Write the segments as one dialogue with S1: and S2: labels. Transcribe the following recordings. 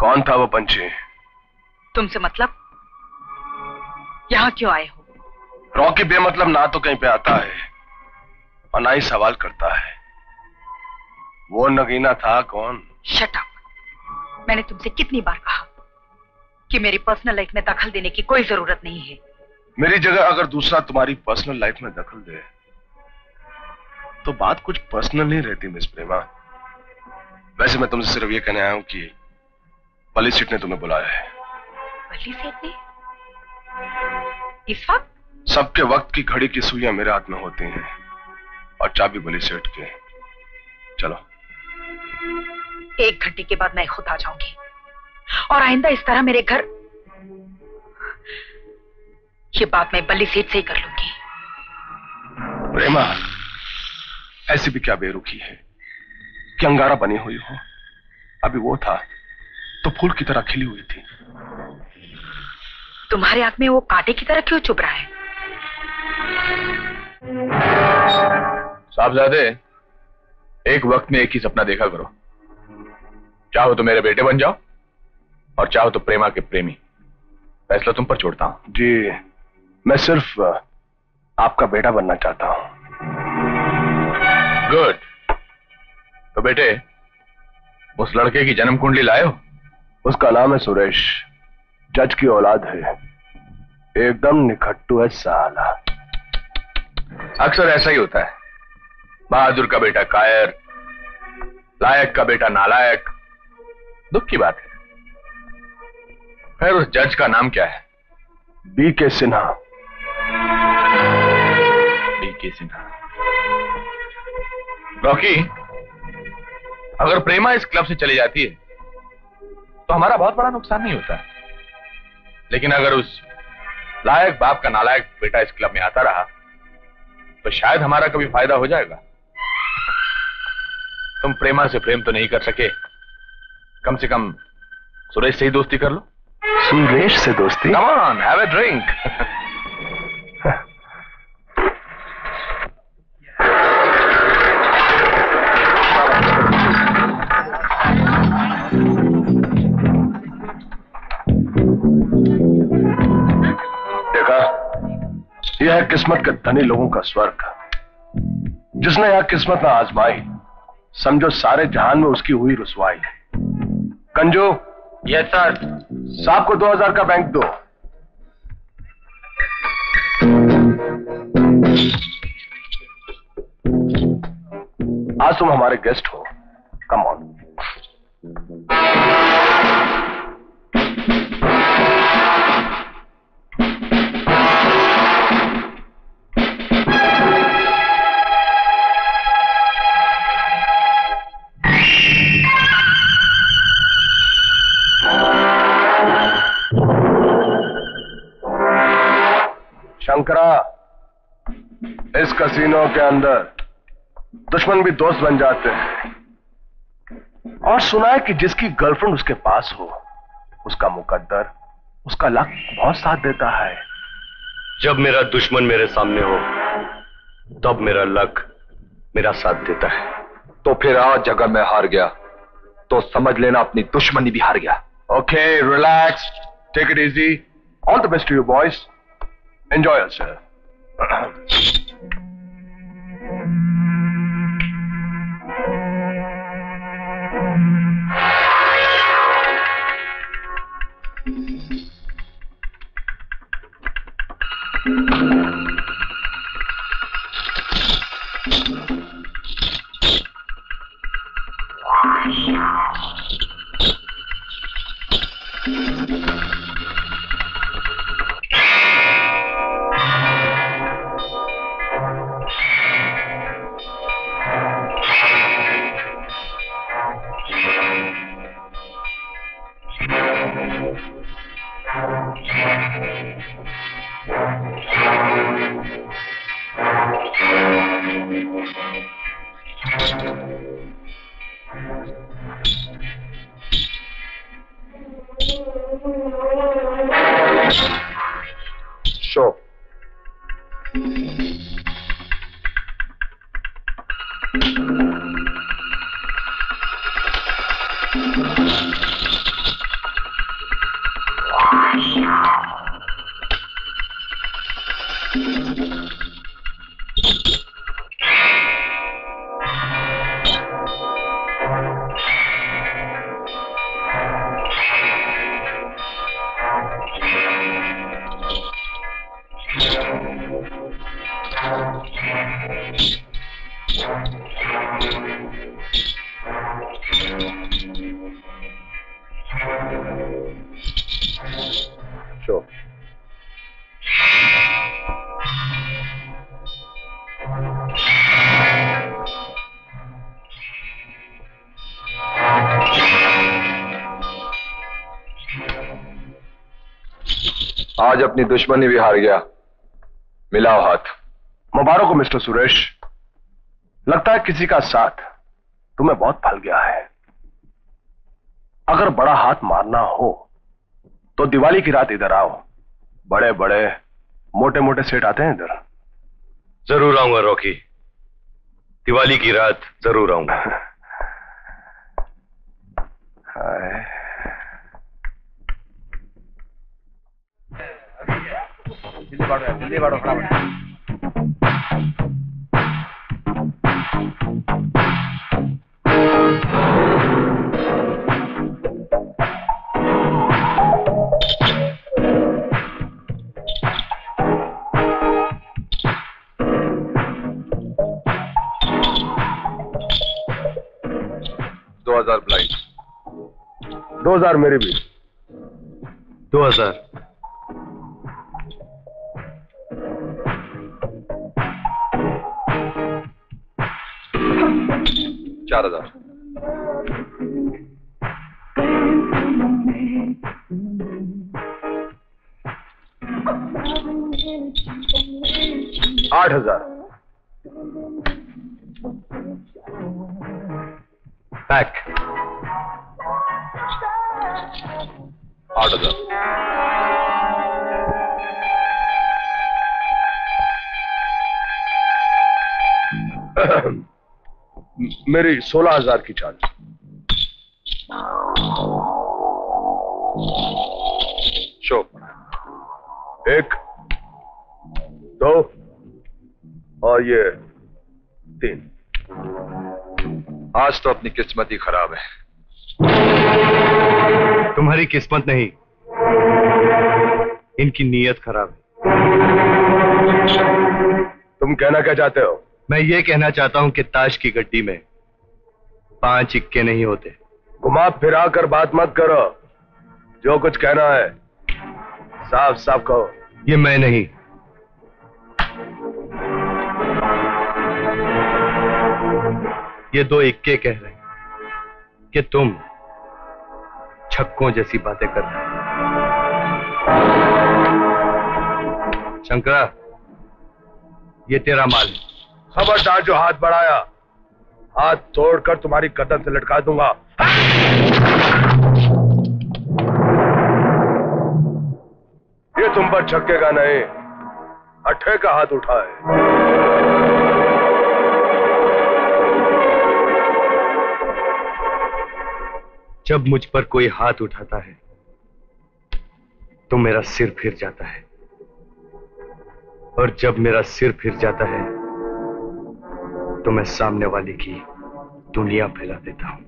S1: कौन था वो पंछी?
S2: तुमसे मतलब? यहाँ क्यों आए हो?
S1: रॉकी बेमतलब ना तो कहीं पे आता है और ना ही सवाल करता है। वो नगीना था कौन?
S2: Shut up. मैंने तुमसे कितनी बार कहा कि मेरी पर्सनल लाइफ में दखल देने की कोई जरूरत नहीं है।
S1: मेरी जगह अगर दूसरा तुम्हारी पर्सनल लाइफ में दखल दे तो बात कुछ पर्सनल नहीं रहती मिस प्रेमा। वैसे मैं तुमसे सिर्फ ये कहने आया हूं कि बली सेठ ने तुम्हें बुलाया है।
S2: बली सेठ ने? इस वक्त?
S1: सबके वक्त की घड़ी की सुइयां मेरे हाथ में होती हैं और चाबी बली सेठ की। चलो।
S2: 1 घंटे के बाद मैं खुद आ जाऊंगी और आइंदा इस तरह मेरे घर, ये बात मैं बली सेठ से ही कर लूंगी।
S1: प्रेमा, ऐसी भी क्या बेरुखी है कि अंगारा बनी हुई हो। अभी वो था तो फूल की तरह खिली हुई थी।
S2: तुम्हारे हाथ में वो कांटे की तरह क्यों चुभ रहा है?
S3: साहबजादे, एक वक्त में एक ही सपना देखा करो। चाहो तो मेरे बेटे बन जाओ और चाहो तो प्रेमा के प्रेमी। फैसला तुम पर छोड़ता हूं।
S1: जी, मैं सिर्फ आपका बेटा बनना चाहता हूं।
S3: गुड। तो बेटे, उस लड़के की जन्म कुंडली लाए हो?
S1: उसका नाम है सुरेश, जज की औलाद है, एकदम निखट्टू है साला।
S3: अक्सर ऐसा ही होता है, बहादुर का बेटा कायर, लायक का बेटा नालायक। दुख की बात है। खैर, उस जज का नाम क्या है?
S1: B.K. Sinha.
S3: B.K. Sinha. Rocky, अगर प्रेमा इस क्लब से चली जाती है तो हमारा बहुत बड़ा नुकसान नहीं होता, लेकिन अगर उस लायक बाप का नालायक बेटा इस क्लब में आता रहा तो शायद हमारा कभी फायदा हो जाएगा। तुम प्रेमा से प्रेम तो नहीं कर सके, कम से कम सुरेश से ही दोस्ती कर लो।
S1: सुरेश से दोस्ती?
S3: Come on, have a drink.
S1: देखा, यह है किस्मत के धनी लोगों का स्वर्ग। जिसने यह किस्मत ना आजमाई, समझो सारे जहान में उसकी हुई रुसवाई। कंजू।
S3: Yes sir.
S1: साहब को 2000 का बैंक दो। आज तुम हमारे गेस्ट हो, कम ऑन। शंकरा, इस कसीनो के अंदर दुश्मन भी दोस्त बन जाते हैं। और सुना है कि जिसकी गर्लफ्रेंड उसके पास हो, उसका मुकद्दर, उसका लक बहुत साथ देता है।
S4: जब मेरा दुश्मन मेरे सामने हो तब मेरा लक मेरा साथ देता है।
S3: तो फिर आज अगर मैं हार गया तो समझ लेना अपनी दुश्मनी भी हार गया।
S1: Okay, relax, take it easy. All the best to you boys. Enjoy yourself. Show. Show
S5: आज अपनी दुश्मनी भी हार गया। मिलाओ हाथ।
S1: मुबारक हो मिस्टर सुरेश। लगता है किसी का साथ तुम्हें बहुत फल गया है। अगर बड़ा हाथ मारना हो तो दिवाली की रात इधर आओ। बड़े बड़े मोटे मोटे सेठ आते हैं इधर।
S4: जरूर आऊंगा रॉकी, दिवाली की रात जरूर आऊंगा।
S1: जल्दी बढ़ो फटाफट।
S5: 2000 ब्लाइंड।
S1: 2000 मेरी भी।
S4: 2000।
S5: चार 4000।
S1: 8000।
S4: पैक।
S5: 8000।
S1: मेरी 16000 की चाल।
S5: शो।
S1: 1 2 और ये 3।
S5: आज तो अपनी किस्मत ही खराब है।
S4: तुम्हारी किस्मत नहीं, इनकी नीयत खराब है।
S1: तुम कहना क्या चाहते हो?
S4: मैं ये कहना चाहता हूं कि ताश की गड्डी में 5 इक्के नहीं होते।
S1: घुमा फिरा कर बात मत करो। जो कुछ कहना है साफ साफ कहो।
S4: ये मैं नहीं, ये 2 इक्के कह रहे हैं कि तुम छक्कों जैसी बातें कर रहे हो। शंकरा, ये तेरा माल है।
S1: खबरदार जो हाथ बढ़ाया, हाथ तोड़कर तुम्हारी गर्दन से लटका दूंगा। ये तुम पर छक्के का नहीं, अट्ठे का हाथ उठा है।
S4: जब मुझ पर कोई हाथ उठाता है तो मेरा सिर फिर जाता है, और जब मेरा सिर फिर जाता है तो मैं सामने वाले की दुनिया फैला देता हूं।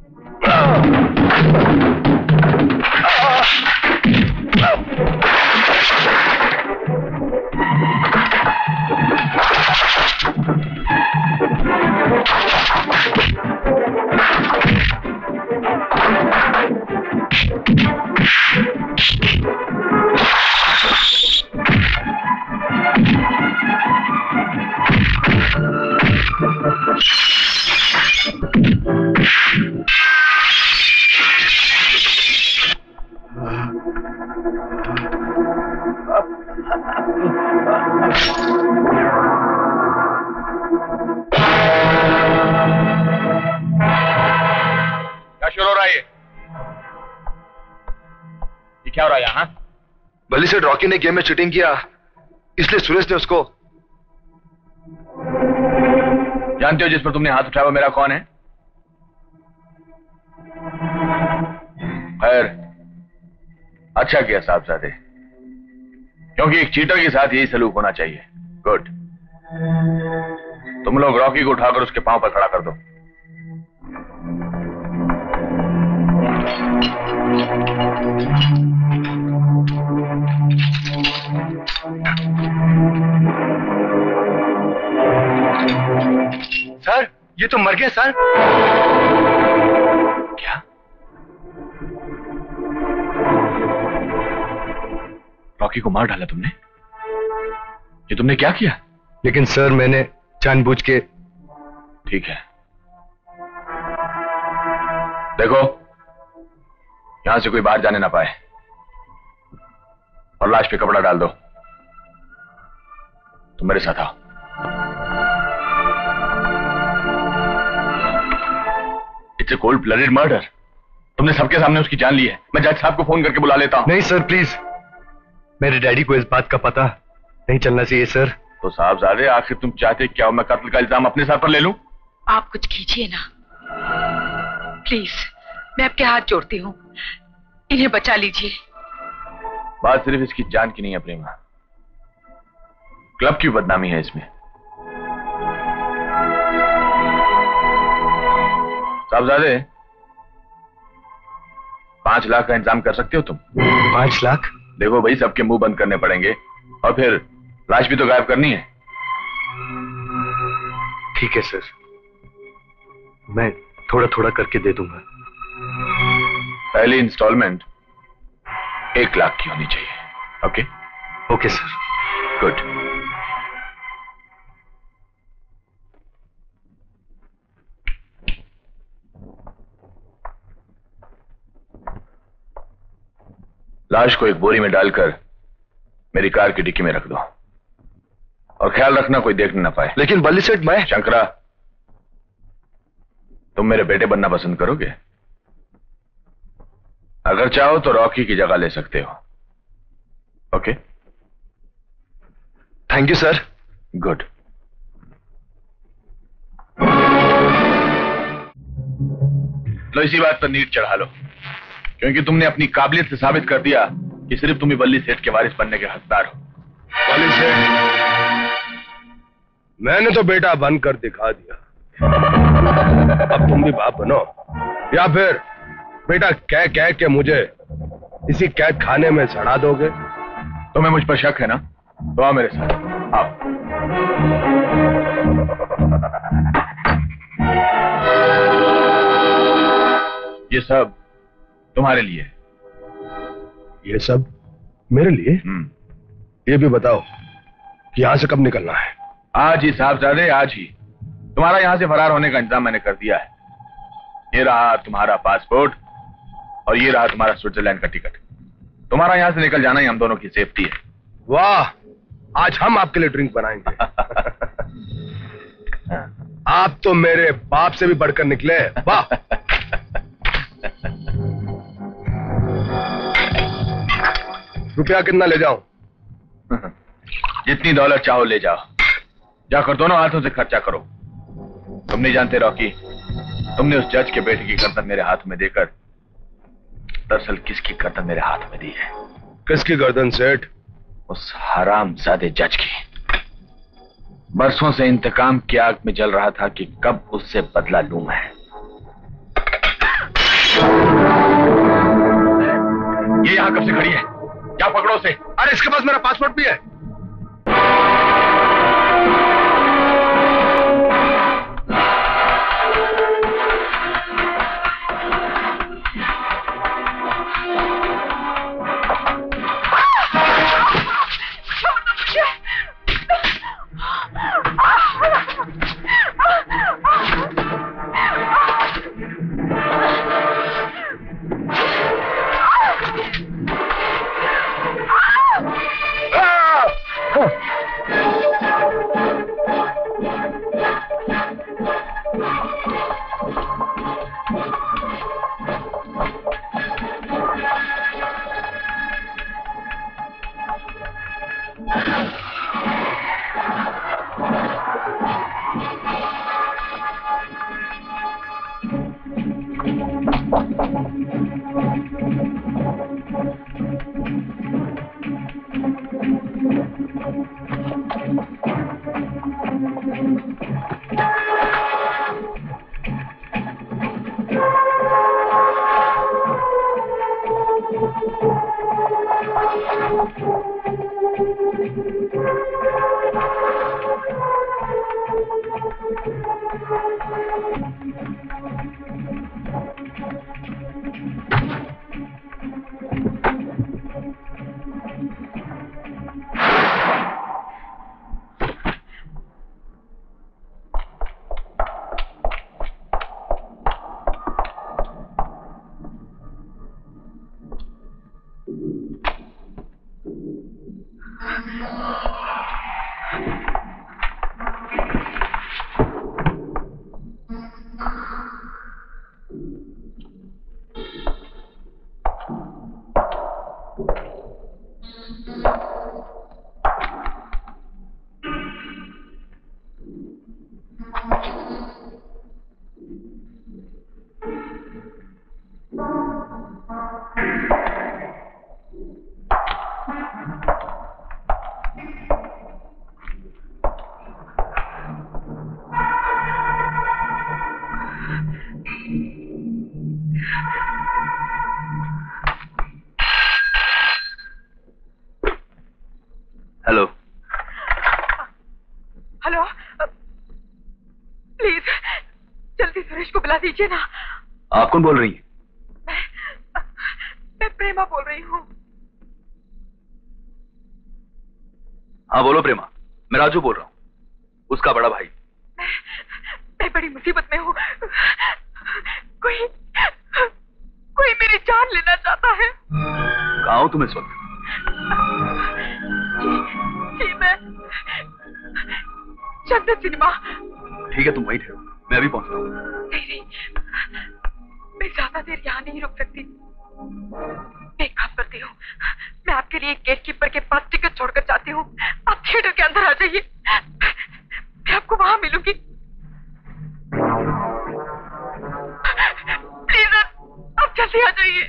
S3: क्या शुरू हो रहा है ये क्या हो रहा है यहाँ?
S5: बल्ली से रॉकी ने गेम में चीटिंग किया, इसलिए सुरेश ने उसको।
S3: जानते हो जिस पर तुमने हाथ उठाया वो मेरा कौन है? खैर, अच्छा किया साहबजादे, क्योंकि एक चीटर के साथ यही सलूक होना चाहिए। गुड। तुम लोग रॉकी को उठाकर उसके पांव पर खड़ा कर दो।
S4: सर ये तो मर गया सर।
S3: क्या? रॉकी को मार डाला तुमने? ये तुमने क्या किया?
S4: लेकिन सर मैंने जानबूझ के।
S3: ठीक है, देखो यहां से कोई बाहर जाने ना पाए और लाश पे कपड़ा डाल दो। तुम मेरे साथ आओ। It's a cold blooded murder. तुमने सबके सामने उसकी जान ली है। मैं जज साहब को फोन करके बुला लेता हूं।
S4: नहीं सर प्लीज, मेरे डैडी को इस बात का पता नहीं चलना चाहिए सर।
S3: तो साहबजादे आखिर तुम चाहते क्या हो मैं कत्ल का इल्जाम अपने सर पर ले लूं?
S2: आप कुछ कीजिए ना प्लीज, मैं आपके हाथ जोड़ती हूँ, इन्हें बचा लीजिए।
S3: बात सिर्फ इसकी जान की नहीं है प्रेमा, क्लब की बदनामी है इसमें। साहबजादे 5 लाख का इंतजाम कर सकते हो तुम?
S4: 5 लाख?
S3: देखो भाई, सबके मुंह बंद करने पड़ेंगे और फिर लाश भी तो गायब करनी है।
S4: ठीक है सर, मैं थोड़ा थोड़ा करके दे दूंगा।
S3: पहली इंस्टॉलमेंट 1 लाख की होनी चाहिए। ओके?
S4: Okay sir.
S3: गुड। लाश को एक बोरी में डालकर मेरी कार की डिक्की में रख दो और ख्याल रखना कोई देखने ना पाए।
S4: लेकिन बल्ली सेठ, मैं।
S3: शंकरा, तुम मेरे बेटे बनना पसंद करोगे? अगर चाहो तो रॉकी की जगह ले सकते हो। Okay?
S4: Thank you sir.
S3: Good. लो इसी बात पर नीट चढ़ा लो, क्योंकि तुमने अपनी काबिलियत से साबित कर दिया कि सिर्फ तुम ही बल्ली सेठ के वारिस बनने के हकदार हो।
S1: बल्ली सेठ, मैंने तो बेटा बनकर दिखा दिया, अब तुम भी बाप बनो, या फिर बेटा कह कह के मुझे इसी कैद खाने में सड़ा दोगे?
S3: तुम्हें मुझ पर शक है ना? तो आओ मेरे साथ, आओ। ये सब तुम्हारे लिए है।
S1: ये सब मेरे लिए? ये भी बताओ कि यहां से कब निकलना है?
S3: आज ही साहबजादे, आज ही। तुम्हारा यहां से फरार होने का इंतजाम मैंने कर दिया है। ये रहा तुम्हारा पासपोर्ट और ये रहा तुम्हारा स्विट्जरलैंड का टिकट। तुम्हारा यहां से निकल जाना ही हम दोनों की सेफ्टी है।
S1: वाह, आज हम आपके लिए ड्रिंक बनाएंगे। आप तो मेरे बाप से भी बढ़कर निकले, वाह। रुपया कितना ले जाऊं?
S3: जितनी दौलत चाहो ले जाओ, जाकर दोनों हाथों से खर्चा करो। तुम नहीं जानते रॉकी, तुमने उस जज के बेटे की गर्दन मेरे हाथ में देकर दरअसल किसकी गर्दन मेरे हाथ में दी है?
S1: किसकी गर्दन सेठ?
S3: उस हरामजादे जज की। बरसों से इंतकाम की आग में जल रहा था कि कब उससे बदला लूं मैं। ये यहां कब से खड़ी है? क्या पकड़ो से?
S1: अरे इसके पास मेरा पासपोर्ट भी है।
S2: प्लीज जल्दी सुरेश को बुला दीजिए ना।
S3: आप कौन बोल रही हैं?
S2: मैं प्रेमा बोल रही हूँ।
S3: हाँ बोलो प्रेमा, मैं राजू बोल रहा हूँ, उसका बड़ा भाई।
S2: मैं बड़ी मुसीबत में हूँ। कोई कोई मेरी जान लेना चाहता है।
S3: कहाँ हो तुम इस वक्त?
S2: जी मैं चंदन सिनेमा।
S3: ठीक है तुम वहीं ठहरो, मैं अभी पहुंचता हूँ।
S2: नहीं मैं ज्यादा देर यहाँ नहीं रुक सकती। मैं एक काम करती हूँ, मैं आपके लिए गेट कीपर के पास टिकट छोड़कर जाती हूँ। आप थिएटर के अंदर आ जाइए, मैं आपको वहां मिलूंगी। प्लीज आप जल्दी आ जाइए।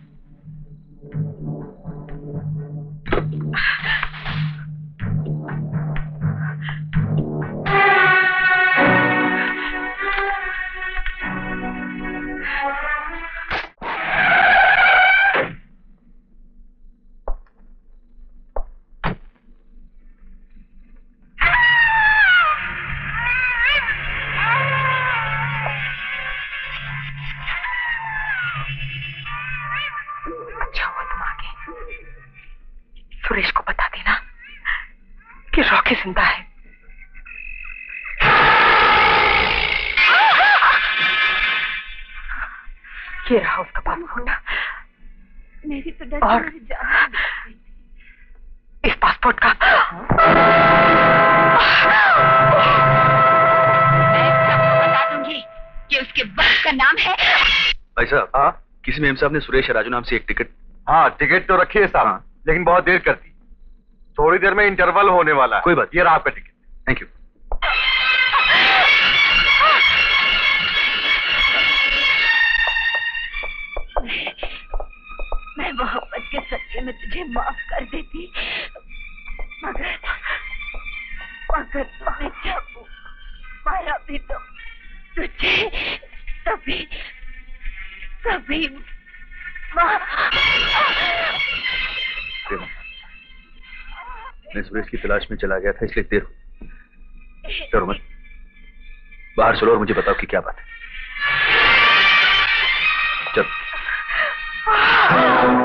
S2: सुरेश को बता देना कि रॉकी जिंदा है। ये रहा उसका पासपोर्ट।
S6: मेरी तो डर
S2: और इस पासपोर्ट का
S6: मैं सबको बता दूंगी कि उसके बाप का नाम है।
S3: भाई साहब, हाँ किसी मेम साहब ने सुरेश राजू नाम से एक टिकट।
S5: हाँ टिकट तो रखी है साहब,
S3: हाँ।
S5: लेकिन बहुत देर कर दी। थोड़ी देर में इंटरवल होने वाला है।
S3: कोई बात,
S5: ये रहा आपका टिकट।
S3: Thank you.
S6: मैं मोहब्बत के सच्चे में तुझे माफ कर देती, मगर तुम्हें जब मारा भी तो तुझे तभी
S3: मैं सुरेश की तलाश में चला गया था, इसलिए देर हुई। डरो मत, बाहर चलो और मुझे बताओ कि क्या बात है। चलो।